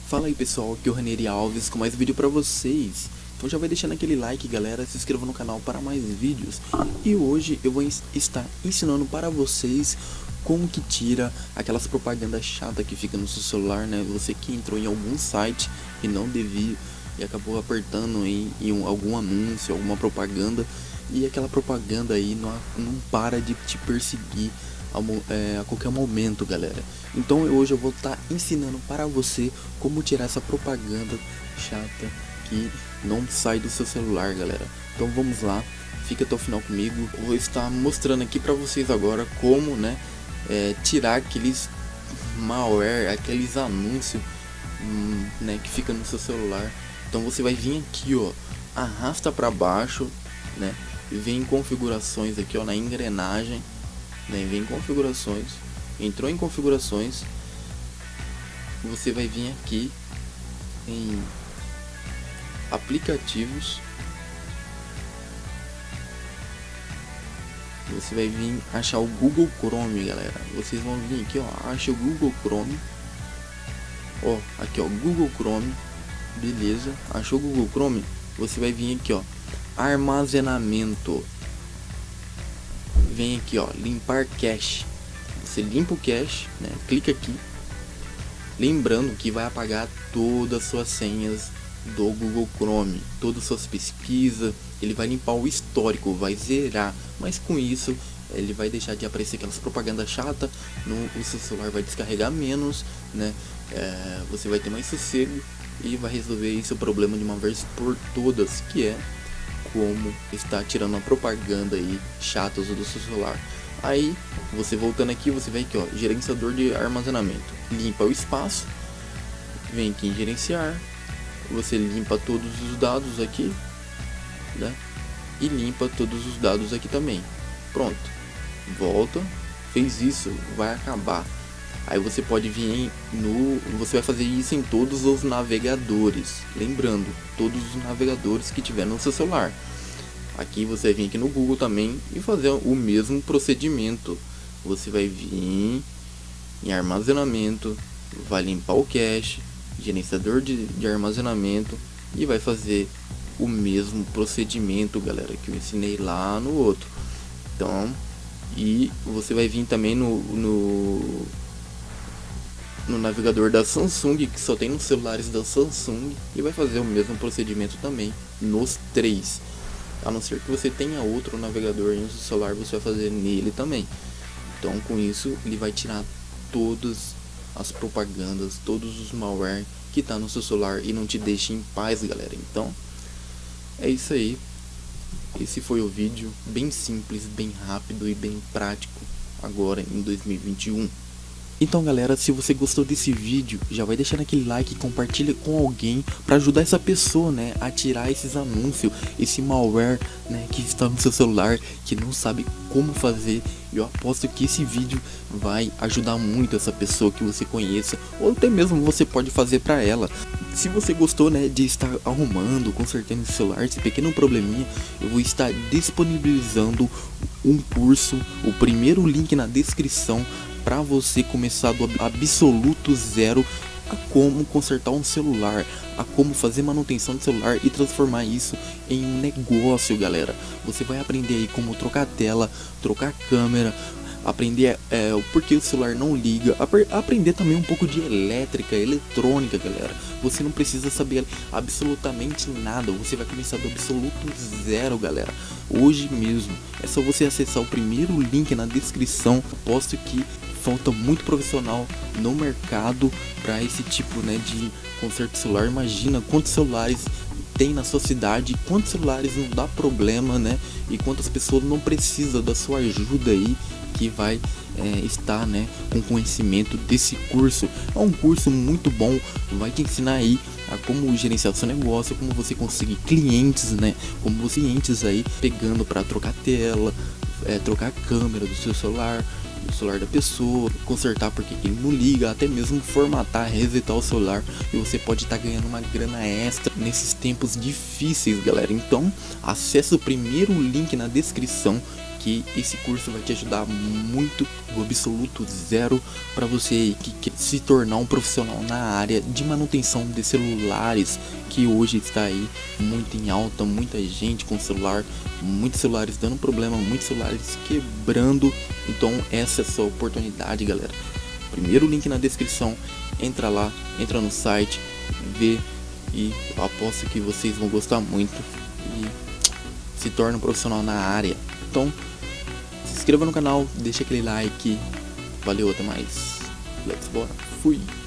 Fala aí pessoal, aqui é o Ranieri Alves com mais vídeo pra vocês. Então já vai deixando aquele like galera, se inscreva no canal para mais vídeos. E hoje eu vou estar ensinando para vocês como que tira aquelas propagandas chatas que fica no seu celular, né? Você que entrou em algum site e não devia e acabou apertando em algum anúncio, alguma propaganda, e aquela propaganda aí não para de te perseguir a qualquer momento, galera. Então hoje eu vou estar ensinando para você como tirar essa propaganda chata que não sai do seu celular, galera. Então vamos lá, fica até o final comigo. Eu vou estar mostrando aqui para vocês agora como, né, tirar aqueles malware, aqueles anúncios, né, que fica no seu celular. Então você vai vir aqui, ó, arrasta para baixo, né, e vem em configurações aqui, ó, na engrenagem. Vem em configurações, entrou em configurações, você vai vir aqui em aplicativos, você vai vir achar o Google Chrome, galera. Vocês vão vir aqui, ó, acha o Google Chrome, ó, aqui ó, Google Chrome, beleza, achou o Google Chrome, você vai vir aqui, ó, armazenamento. Vem aqui, ó, limpar cache. Você limpa o cache, né? Clica aqui. Lembrando que vai apagar todas as suas senhas do Google Chrome, todas as suas pesquisas. Ele vai limpar o histórico, vai zerar. Mas com isso, ele vai deixar de aparecer aquelas propagandas chatas. O seu celular vai descarregar menos, né? Você vai ter mais sossego e vai resolver esse o problema de uma vez por todas, que é como está tirando a propaganda aí chatas do seu celular. Aí você voltando aqui, você vai aqui, ó, gerenciador de armazenamento, limpa o espaço, vem aqui em gerenciar, você limpa todos os dados aqui, né, e limpa todos os dados aqui também. Pronto, volta, fez isso, vai acabar. Aí você pode vir você vai fazer isso em todos os navegadores. Lembrando, todos os navegadores que tiver no seu celular. Aqui você vai vir aqui no Google também e fazer o mesmo procedimento. Você vai vir em armazenamento, vai limpar o cache, gerenciador de armazenamento e vai fazer o mesmo procedimento, galera, que eu ensinei lá no outro. Então, e você vai vir também no navegador da Samsung, que só tem nos celulares da Samsung, e vai fazer o mesmo procedimento também nos três. A não ser que você tenha outro navegador no seu celular, você vai fazer nele também. Então com isso ele vai tirar todas as propagandas, todos os malware que tá no seu celular e não te deixa em paz, galera. Então é isso aí. Esse foi o vídeo, bem simples, bem rápido e bem prático agora em 2021. Então galera, se você gostou desse vídeo, já vai deixando aquele like e compartilha com alguém para ajudar essa pessoa, né, a tirar esses anúncios, esse malware, né, que está no seu celular, que não sabe como fazer. Eu aposto que esse vídeo vai ajudar muito essa pessoa que você conheça, ou até mesmo você pode fazer para ela. Se você gostou, né, de estar arrumando, consertando esse celular, esse pequeno probleminha, eu vou estar disponibilizando um curso, o primeiro link na descrição, para você começar do absoluto zero a como consertar um celular, a como fazer manutenção do celular e transformar isso em um negócio, galera. Você vai aprender aí como trocar tela, trocar câmera, aprender o porquê o celular não liga, aprender também um pouco de elétrica, eletrônica, galera. Você não precisa saber absolutamente nada, você vai começar do absoluto zero, galera, hoje mesmo. É só você acessar o primeiro link na descrição. Aposto que falta muito profissional no mercado para esse tipo, né, de conserto de celular. Imagina quantos celulares tem na sua cidade, quantos celulares não dá problema, né, e quantas pessoas não precisam da sua ajuda aí, que vai estar, né, com conhecimento desse curso. É um curso muito bom, vai te ensinar aí a como gerenciar seu negócio, como você conseguir clientes, né, como você clientes aí pegando para trocar tela, trocar a câmera do seu celular, do celular da pessoa, consertar porque ele não liga, até mesmo formatar, resetar o celular, e você pode estar ganhando uma grana extra nesses tempos difíceis, galera. Então acesse o primeiro link na descrição, que esse curso vai te ajudar muito, o absoluto zero, para você que quer se tornar um profissional na área de manutenção de celulares, que hoje está aí muito em alta, muita gente com celular, muitos celulares dando problema, muitos celulares quebrando. Então essa é a sua oportunidade, galera. Primeiro link na descrição, entra lá, entra no site, vê, e eu aposto que vocês vão gostar muito e se torna um profissional na área. Então se inscreva no canal, deixa aquele like, valeu, até mais, let's bora, fui!